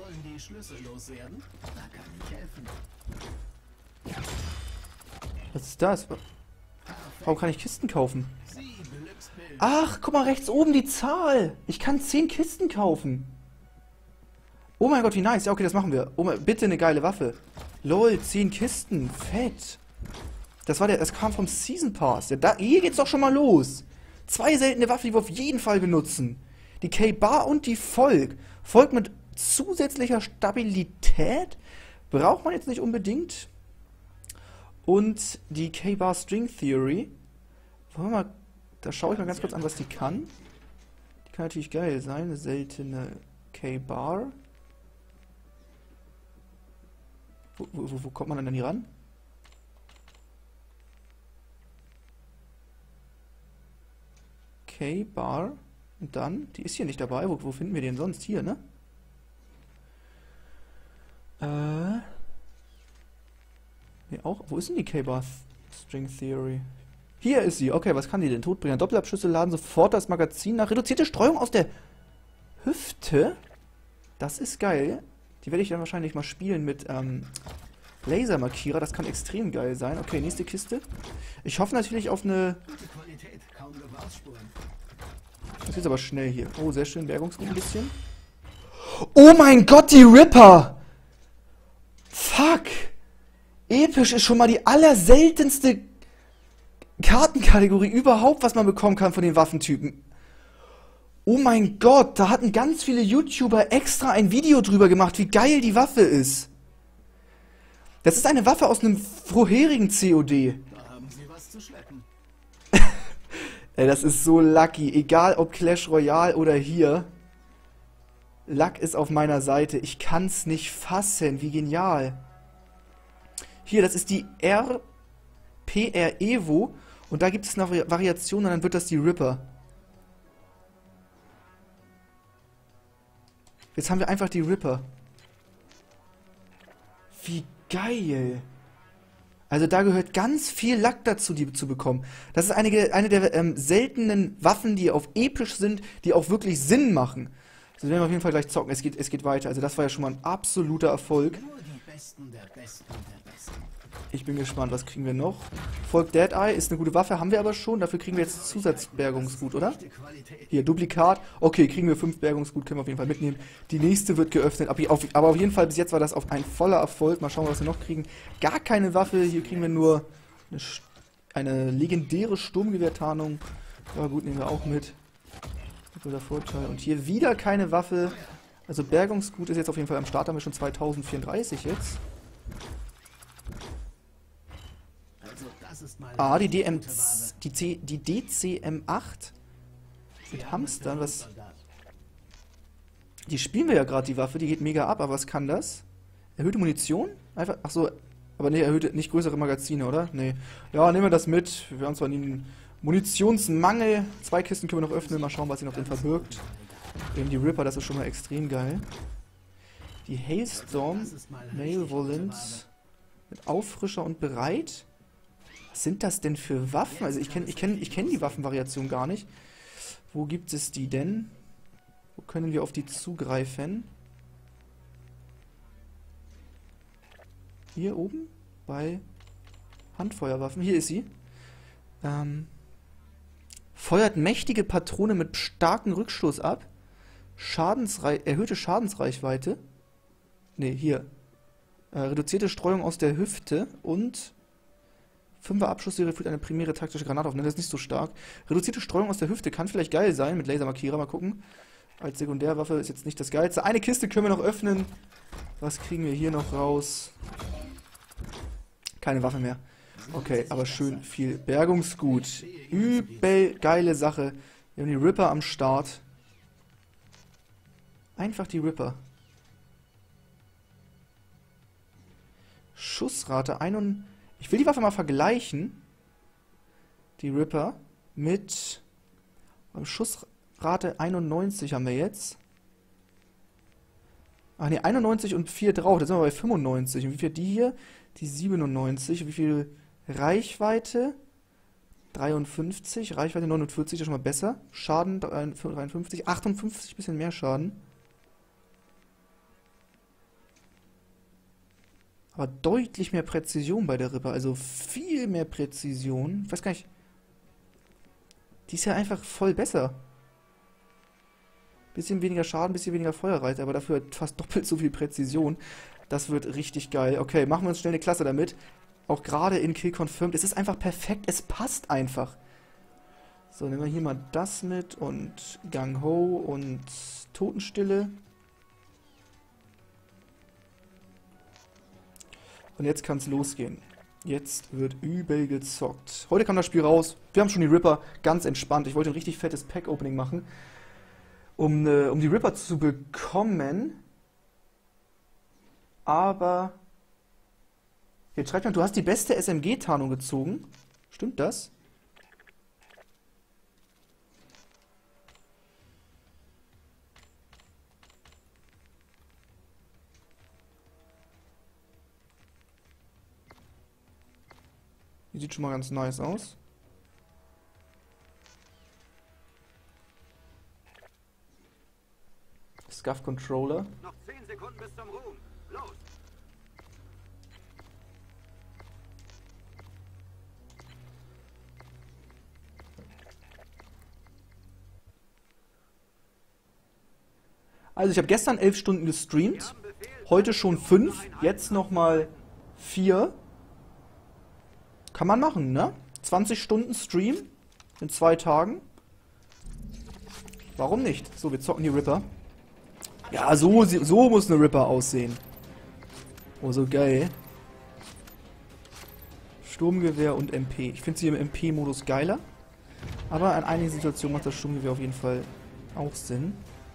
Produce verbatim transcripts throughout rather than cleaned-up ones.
wollen die Schlüssel loswerden? Da kann ich helfen. Was ist das? Warum kann ich Kisten kaufen? Sie, Glücksbild. Ach, guck mal rechts oben die Zahl. Ich kann zehn Kisten kaufen. Oh mein Gott, wie nice. Ja, okay, das machen wir. Oh mein, bitte eine geile Waffe. Lol, zehn Kisten. Fett. Das war der, das kam vom Season Pass. Ja, da, hier geht's doch schon mal los. Zwei seltene Waffen, die wir auf jeden Fall benutzen. Die K-Bar und die Volk. Volk mit zusätzlicher Stabilität. Braucht man jetzt nicht unbedingt. Und die K-Bar String Theory. Wollen wir mal, da schaue ich mal ganz kurz an, was die kann. Die kann natürlich geil sein. Eine seltene K-Bar. Wo, wo, wo kommt man denn hier ran? K-Bar. Und dann, die ist hier nicht dabei. Wo, wo finden wir den sonst? Hier, ne? Äh. Nee, auch. Wo ist denn die K-Bar String Theory? Hier ist sie. Okay, was kann die denn? Todbringer. Doppelabschüsse laden sofort das Magazin nach. Reduzierte Streuung aus der Hüfte. Das ist geil. Die werde ich dann wahrscheinlich mal spielen mit ähm, Lasermarkierer. Das kann extrem geil sein. Okay, nächste Kiste. Ich hoffe natürlich auf eine... Gute Qualität, kaum Gebrauchsspuren. Das ist aber schnell hier. Oh, sehr schön. Bergungsgut ein bisschen. Oh mein Gott, die Ripper! Fuck! Episch ist schon mal die allerseltenste Kartenkategorie überhaupt, was man bekommen kann von den Waffentypen. Oh mein Gott, da hatten ganz viele YouTuber extra ein Video drüber gemacht, wie geil die Waffe ist. Das ist eine Waffe aus einem vorherigen C O D. Da haben Sie was zu schleppen. Ey, das ist so lucky. Egal ob Clash Royale oder hier. Luck ist auf meiner Seite. Ich kann's nicht fassen. Wie genial. Hier, das ist die R P R Evo. Und da gibt es eine Vari Variation und dann wird das die Ripper. Jetzt haben wir einfach die Ripper. Wie geil. Also da gehört ganz viel Lack dazu, die zu bekommen. Das ist eine, eine der ähm, seltenen Waffen, die auf episch sind, die auch wirklich Sinn machen. Also werden wir auf jeden Fall gleich zocken. Es geht, es geht weiter. Also das war ja schon mal ein absoluter Erfolg. Nur die Besten der Besten der Besten. Ich bin gespannt, was kriegen wir noch? Volk Dead Eye ist eine gute Waffe, haben wir aber schon. Dafür kriegen wir jetzt Zusatzbergungsgut, oder? Gute Qualität. Hier, Duplikat. Okay, kriegen wir fünf Bergungsgut, können wir auf jeden Fall mitnehmen. Die nächste wird geöffnet. Aber auf, aber auf jeden Fall, bis jetzt war das auf ein voller Erfolg. Mal schauen, was wir noch kriegen. Gar keine Waffe. Hier kriegen wir nur eine, eine legendäre Sturmgewehrtarnung. Ja gut, nehmen wir auch mit. Guter Vorteil. Und hier wieder keine Waffe. Also Bergungsgut ist jetzt auf jeden Fall am Start. Haben wir schon zweitausendvierunddreißig jetzt. Also das ist mal Ah, die eine D M, gute Ware. die, C, die D C M acht mit Hamstern, was... Die spielen wir ja gerade, die Waffe, die geht mega ab, aber was kann das? Erhöhte Munition? Einfach, ach so, aber nee, erhöhte, nicht größere Magazine, oder? Nee. Ja, nehmen wir das mit. Wir haben zwar nie einen Munitionsmangel. Zwei Kisten können wir noch öffnen, mal schauen, was sie noch drin verbirgt. Eben die Ripper, das ist schon mal extrem geil. Die Hailstorm, Malevolent, mit Auffrischer und bereit. Was sind das denn für Waffen? Also ich kenne ich kenn, ich kenn die Waffenvariation gar nicht. Wo gibt es die denn? Wo können wir auf die zugreifen? Hier oben? Bei Handfeuerwaffen. Hier ist sie. Ähm, feuert mächtige Patrone mit starkem Rückstoß ab. Schadensrei erhöhte Schadensreichweite. Ne, hier. Äh, reduzierte Streuung aus der Hüfte und fünfer Abschussserie führt eine primäre taktische Granate auf. Ne, das ist nicht so stark. Reduzierte Streuung aus der Hüfte kann vielleicht geil sein mit Lasermarkierer. Mal gucken. Als Sekundärwaffe ist jetzt nicht das Geilste. Eine Kiste können wir noch öffnen. Was kriegen wir hier noch raus? Keine Waffe mehr. Okay, aber schön viel Bergungsgut. Übel geile Sache. Wir haben die Ripper am Start. Einfach die Ripper. Schussrate ein. Ich will die Waffe mal vergleichen. Die Ripper mit Schussrate einundneunzig haben wir jetzt. Ach ne, einundneunzig und vier drauf. Da sind wir bei fünfundneunzig. Und wie viel die hier? Die siebenundneunzig. Wie viel Reichweite? dreiundfünfzig. Reichweite neunundvierzig, das ist schon mal besser. Schaden dreiundfünfzig. achtundfünfzig, bisschen mehr Schaden. Aber deutlich mehr Präzision bei der Ripper. Also viel mehr Präzision. Ich weiß gar nicht. Die ist ja einfach voll besser. Bisschen weniger Schaden, bisschen weniger Feuerrate, aber dafür fast doppelt so viel Präzision. Das wird richtig geil. Okay, machen wir uns schnell eine Klasse damit. Auch gerade in Kill Confirmed. Es ist einfach perfekt. Es passt einfach. So, nehmen wir hier mal das mit und Gang Ho und Totenstille. Und jetzt kann es losgehen. Jetzt wird übel gezockt. Heute kam das Spiel raus. Wir haben schon die Ripper. Ganz entspannt. Ich wollte ein richtig fettes Pack-Opening machen. Um, äh, um die Ripper zu bekommen. Aber... Jetzt schreibt man, du hast die beste S M G-Tarnung gezogen. Stimmt das? Die sieht schon mal ganz nice aus. Scuff Controller. Noch zehn Sekunden bis zum Ruhm. Los! Also ich habe gestern elf Stunden gestreamt. Heute schon fünf. Jetzt nochmal vier. Kann man machen, ne? zwanzig Stunden Stream in zwei Tagen. Warum nicht? So, wir zocken die Ripper. Ja, so, so muss eine Ripper aussehen. Oh, so geil. Sturmgewehr und M P. Ich finde sie im M P-Modus geiler. Aber in einigen Situationen macht das Sturmgewehr auf jeden Fall auch Sinn.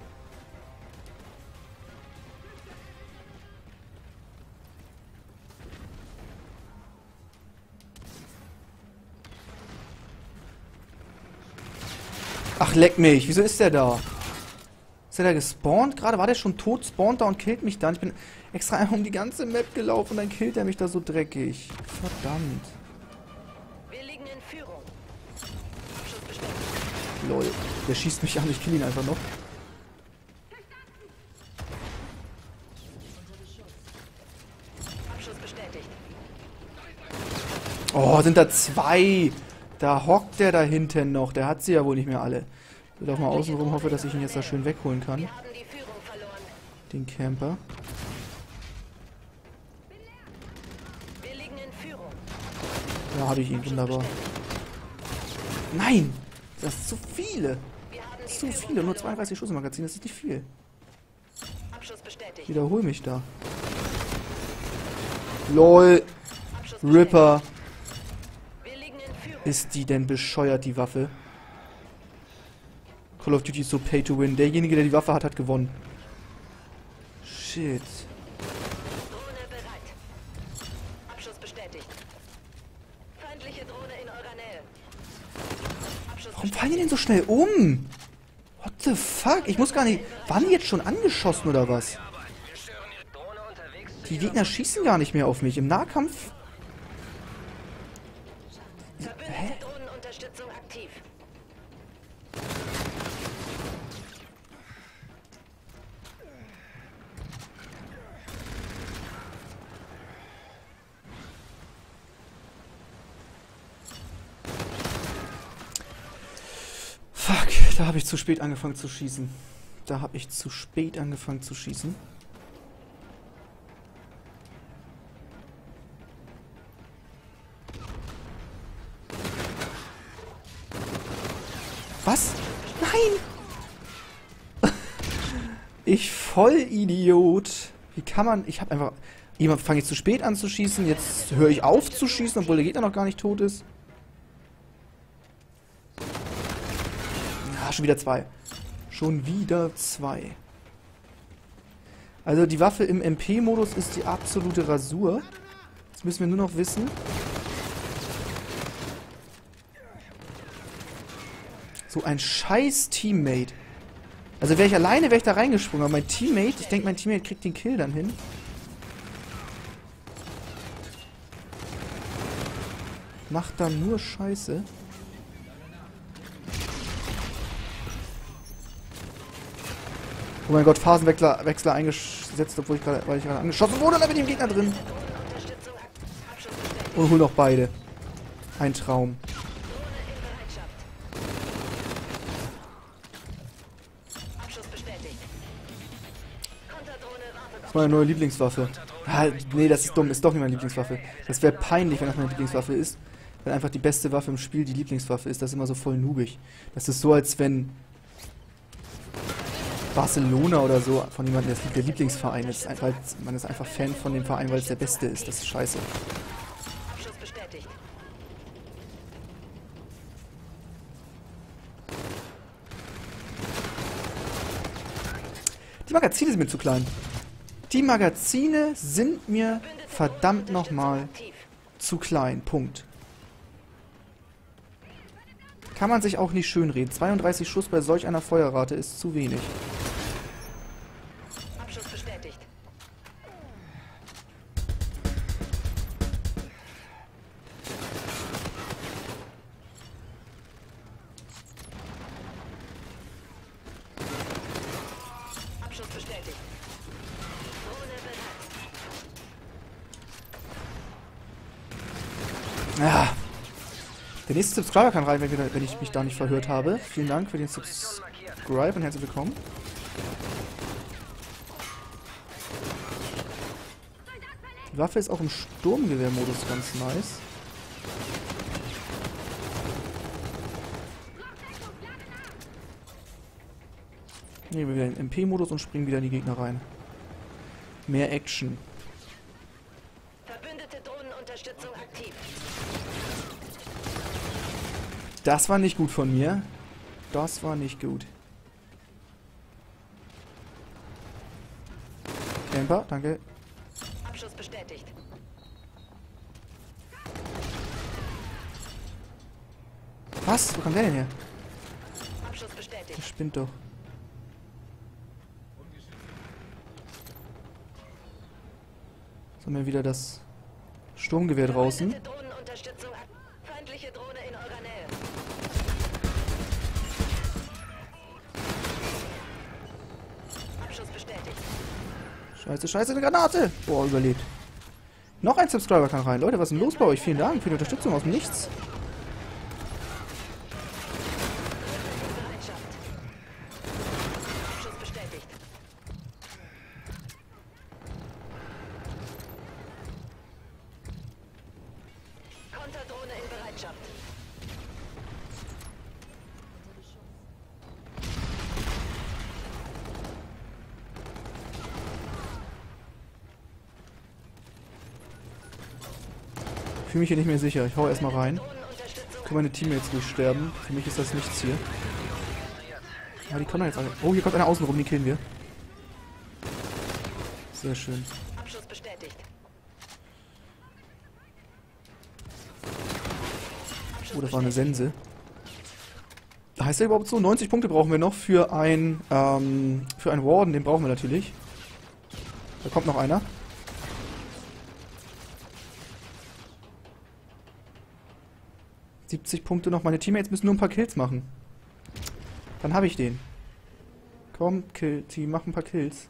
Ach, leck mich. Wieso ist der da? Ist der da gespawnt? Gerade war der schon tot, spawnt da und killt mich dann. Ich bin extra einmal um die ganze Map gelaufen und dann killt er mich da so dreckig. Verdammt. Wir liegen in Führung. Abschuss bestätigt. Lol. Der schießt mich an, ich kill ihn einfach noch. Abschuss bestätigt. Oh, sind da zwei. Da hockt der da hinten noch. Der hat sie ja wohl nicht mehr alle. Ich will auch mal außen rum, hoffe, dass ich ihn jetzt da schön wegholen kann. Wir haben die Führung verloren. Den Camper. Wir liegen in Führung. Da habe ich ihn, wunderbar. Nein! Das ist zu viele. Wir haben die Zu Führung viele. Nur verloren. zweiunddreißig Schuss im Magazin, das ist nicht viel. Abschuss bestätigt. Wiederhol mich da. LOL. Abschuss Ripper. bestätigt. Wir liegen in Führung. Ist die denn bescheuert, die Waffe? Call of Duty ist so pay to win. Derjenige, der die Waffe hat, hat gewonnen. Shit. Drohne bereit. Abschuss bestätigt. Feindliche Drohne in eurer Nähe. Abschuss Warum fallen die denn so schnell um? What the fuck? Ich muss gar nicht... Waren die jetzt schon angeschossen oder was? Die Gegner schießen gar nicht mehr auf mich. Im Nahkampf... Verbündete Drohnenunterstützung aktiv. Fuck, da habe ich zu spät angefangen zu schießen. Da habe ich zu spät angefangen zu schießen. Was? Nein! Ich Vollidiot. Wie kann man... Ich habe einfach... Jemand fange ich zu spät an zu schießen. Jetzt höre ich auf zu schießen, obwohl der Gegner noch gar nicht tot ist. Ja, schon wieder zwei. Schon wieder zwei. Also die Waffe im M P-Modus ist die absolute Rasur. Jetzt müssen wir nur noch wissen... So ein scheiß Teammate. Also wäre ich alleine, wäre ich da reingesprungen. Aber mein Teammate, ich denke, mein Teammate kriegt den Kill dann hin. Macht dann nur Scheiße. Oh mein Gott, Phasenwechsler Wechsler eingesetzt, obwohl ich gerade, weil ich gerade angeschossen wurde, und da bin ich im Gegner drin. Und hol noch beide. Ein Traum. Drohne in Bereitschaft. Abschuss bestätigt. Konterdrohne wartet Das auf ist meine neue Lieblingswaffe. Ah, nee, das ist dumm. Ist doch nicht meine Lieblingswaffe. Das wäre peinlich, wenn das meine Lieblingswaffe ist. Wenn einfach die beste Waffe im Spiel die Lieblingswaffe ist. Das ist immer so voll noobig. Das ist so, als wenn Barcelona oder so von jemandem der Lieblingsverein ist. Einfach, man ist einfach Fan von dem Verein, weil es der beste ist. Das ist scheiße. Abschuss bestätigt. Die Magazine sind mir zu klein. Die Magazine sind mir verdammt nochmal Aktiv. zu klein. Punkt. Kann man sich auch nicht schönreden. zweiunddreißig Schuss bei solch einer Feuerrate ist zu wenig. Abschuss bestätigt. Abschuss bestätigt. Drohne bereit. Ja. Der nächste Subscriber kann rein, wenn, wir, wenn ich mich da nicht verhört habe. Vielen Dank für den Subscribe und herzlich willkommen. Die Waffe ist auch im Sturmgewehrmodus ganz nice. Nehmen wir wieder den M P-Modus und springen wieder in die Gegner rein. Mehr Action. Verbündete Drohnenunterstützung aktiv. Das war nicht gut von mir. Das war nicht gut. Camper, danke. Abschuss bestätigt. Was? Wo kommt der denn her? Abschuss bestätigt. Der spinnt doch. So, haben wir wieder das Sturmgewehr draußen. Verbündete Drohnenunterstützung ak- Feindliche Drohne in eurer Nähe. Abschuss bestätigt. Scheiße, scheiße, eine Granate! Boah, überlebt. Noch ein Subscriber kann rein. Leute, was ist denn los bei euch? Vielen Dank für die Unterstützung aus dem Nichts. In Bereitschaft. Abschuss bestätigt. Konterdrohne in Bereitschaft. Ich fühle mich hier nicht mehr sicher. Ich hau erstmal rein. Drohnenunterstützung. Können meine Teammates durchsterben. Für mich ist das nichts hier. Ah, die kommen jetzt alle. Oh, hier kommt einer außen rum, die killen wir. Sehr schön. Abschuss bestätigt. Oh, das war eine Sense. Heißt der überhaupt so? neunzig Punkte brauchen wir noch für ein, ähm, für einen Warden. Den brauchen wir natürlich. Da kommt noch einer. siebzig Punkte noch. Meine Teammates müssen nur ein paar Kills machen. Dann habe ich den. Komm, Kill Team, mach ein paar Kills.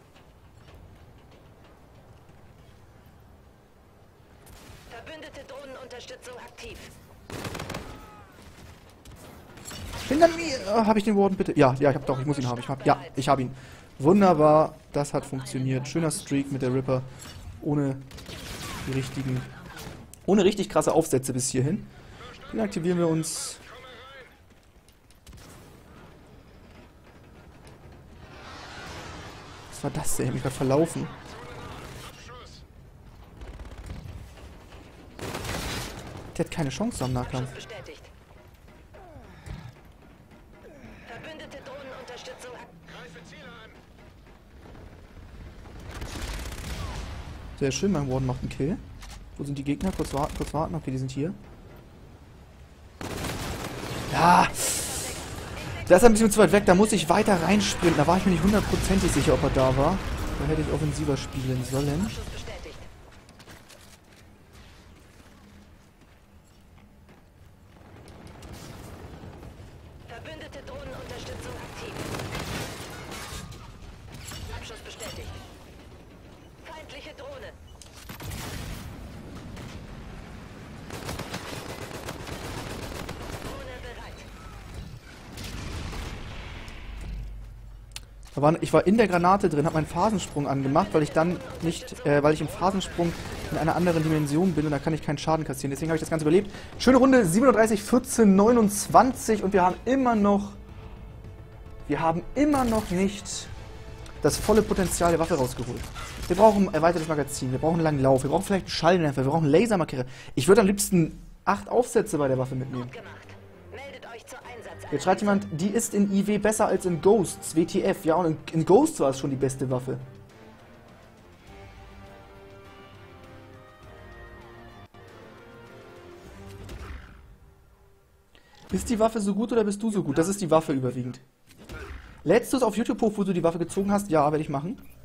Verbündete Drohnenunterstützung aktiv. Hinter mir! Oh, habe ich den Warden bitte? Ja, ja, ich hab doch, ich muss ihn haben. Ich hab, ja, ich habe ihn. Wunderbar, das hat funktioniert. Schöner Streak mit der Ripper. Ohne die richtigen, ohne richtig krasse Aufsätze bis hierhin. Dann aktivieren wir uns. Was war das denn? Ich hab mich gerade verlaufen. Der hat keine Chance am Nahkampf. Abschuss bestätigt. Verbündete Drohnenunterstützung aktiv. Sehr schön, mein Warden macht einen Kill. Wo sind die Gegner? Kurz warten, kurz warten. Okay, die sind hier. Ja! Der ist ein bisschen zu weit weg, da muss ich weiter reinsprinten. Da war ich mir nicht hundertprozentig sicher, ob er da war. Da hätte ich offensiver spielen sollen. Abschuss bestätigt. Verbündete Drohnenunterstützung aktiv. Abschuss bestätigt. Feindliche Drohne. Da waren, ich war in der Granate drin, habe meinen Phasensprung angemacht, weil ich dann nicht, äh, weil ich im Phasensprung in einer anderen Dimension bin und da kann ich keinen Schaden kassieren. Deswegen habe ich das Ganze überlebt. Schöne Runde, siebenunddreißig, vierzehn, neunundzwanzig und wir haben immer noch, wir haben immer noch nicht das volle Potenzial der Waffe rausgeholt. Wir brauchen ein erweitertes Magazin, wir brauchen einen langen Lauf, wir brauchen vielleicht einen Schallnäpfer, wir brauchen einen Lasermarkierer. Ich würde am liebsten acht Aufsätze bei der Waffe mitnehmen. Gut gemacht. Meldet euch zur Einsatz. Jetzt schreibt jemand, die ist in I W besser als in Ghosts, W T F. Ja, und in, in Ghosts war es schon die beste Waffe. Ist die Waffe so gut oder bist du so gut? Das ist die Waffe überwiegend. Lädst du es auf YouTube hoch, wo du die Waffe gezogen hast? Ja, werde ich machen.